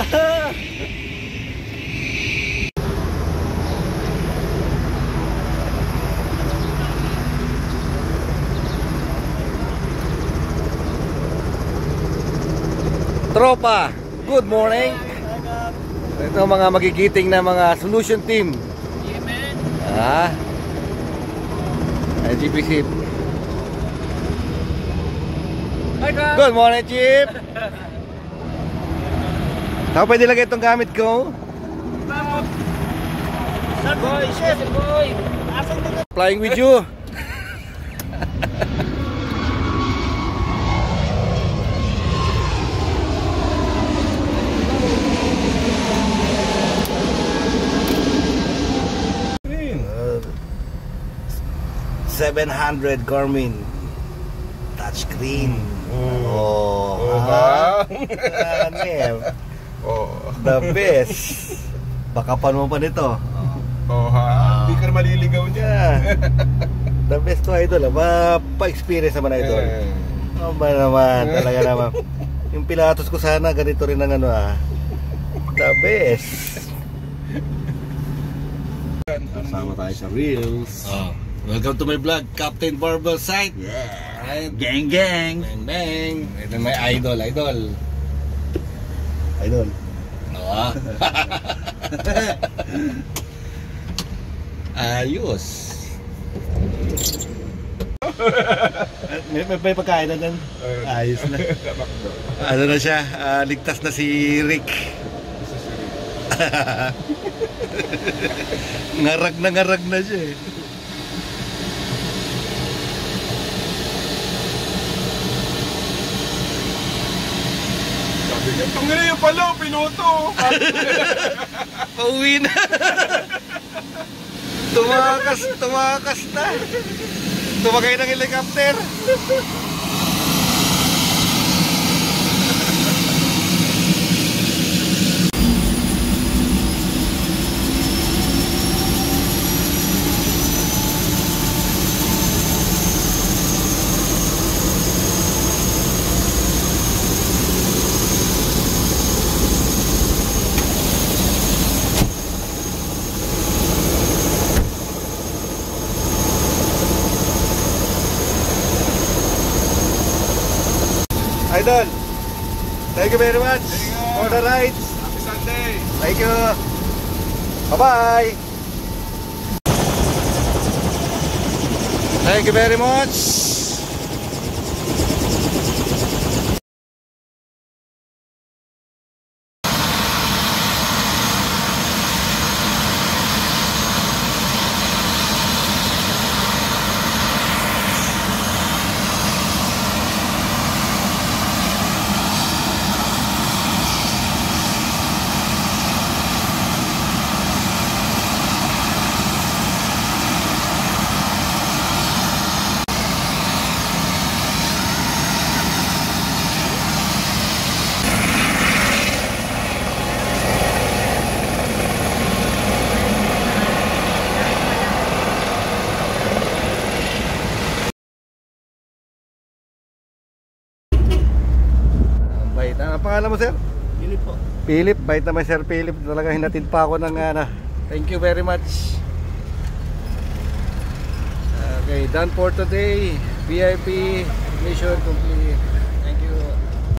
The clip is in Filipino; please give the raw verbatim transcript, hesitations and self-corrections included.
Tropa, good morning. Ito mga magigiting na mga solution team. Ah, G P C. Good morning, Chief. Saan pwede lagay itong gamit ko? Sir boy, chef boy. Flying with you. seven hundred Garmin touchscreen. Mm. Oh, oh ha? Oh, the best. Bakapan mo pa nito. Oh ha? Hindi ka maliligaw niya. The best to, idol. Pa-experience naman, idol. Eh. Oh, ba naman, talaga naman. Yung Pilatos ko sana ganito rin ang ano ah. The best. Kasama tayo sa Reels. Oh. Welcome to my vlog, Captain Barbell Site. Yeah. Right. Gang gang. Bang bang. Ito may idol, idol. Idol. Oo. Ayos. may, may, may pagkain na din. Ayos na. Ano na siya? Uh, ligtas na si Rick. Ngarag na ngarag na siya eh. Itong nga yung pala, pinuto. Pauwi na. Tumakas, tumakas na. Tumakay ng helicopter. Idol, thank you very much for the rides. Happy Sunday. Thank you. Bye-bye. Thank you very much. Ang pangalan mo, sir? Philip po. Philip, bait naman, Sir Philip. Talaga hinatid pa ako ng ano. Thank you very much. Okay, done for today. V I P mission complete.